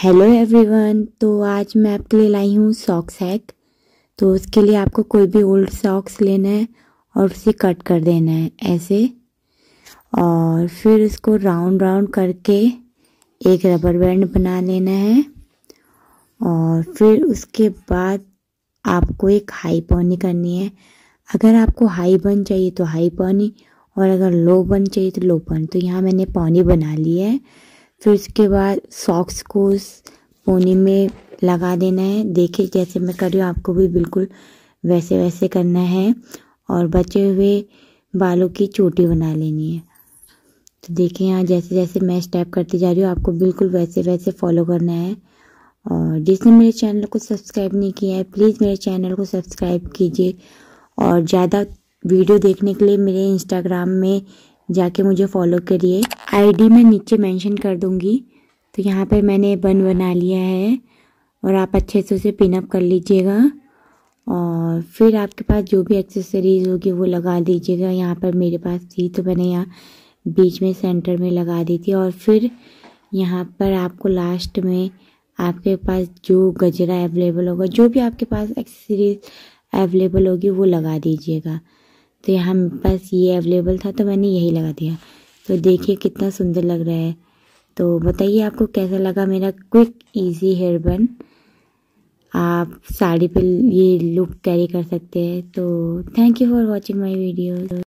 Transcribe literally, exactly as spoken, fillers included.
Hello everyone. तो आज मैं आपके लिए लाई हूँ सॉक्स हैक। तो उसके लिए आपको कोई भी ओल्ड सॉक्स लेना है और उसे कट कर देना है ऐसे, और फिर उसको राउंड राउंड करके एक रबर बैंड बना लेना है। और फिर उसके बाद आपको एक हाई पॉनी करनी है। अगर आपको हाई बन चाहिए तो हाई पॉनी, और अगर लो बन चाहिए तो लो पॉनी। तो यहाँ मैंने पॉनी बना ली है। फिर उसके बाद सॉक्स को उस पोनी में लगा देना है। देखिए जैसे मैं कर रही हूँ, आपको भी बिल्कुल वैसे वैसे करना है। और बचे हुए बालों की चोटी बना लेनी है। तो देखिए यहाँ जैसे जैसे मैं स्टेप करती जा रही हूँ, आपको बिल्कुल वैसे वैसे फॉलो करना है। और जिसने मेरे चैनल को सब्सक्राइब नहीं किया है, प्लीज़ मेरे चैनल को सब्सक्राइब कीजिए। और ज़्यादा वीडियो देखने के लिए मेरे इंस्टाग्राम में जाके मुझे फॉलो करिए। आईडी मैं नीचे मेंशन कर दूंगी। तो यहाँ पे मैंने बन बना लिया है, और आप अच्छे से उसे पिन अप कर लीजिएगा। और फिर आपके पास जो भी एक्सेसरीज होगी वो लगा दीजिएगा। यहाँ पर मेरे पास थी तो मैंने यहाँ बीच में सेंटर में लगा दी थी। और फिर यहाँ पर आपको लास्ट में आपके पास जो गजरा अवेलेबल होगा, जो भी आपके पास एक्सेसरीज अवेलेबल होगी वो लगा दीजिएगा। तो यहाँ मेरे पास ये अवेलेबल था तो मैंने यही लगा दिया। तो देखिए कितना सुंदर लग रहा है। तो बताइए आपको कैसा लगा मेरा क्विक इजी हेयर बन। आप साड़ी पे ये लुक कैरी कर सकते हैं। तो thank you for watching my video.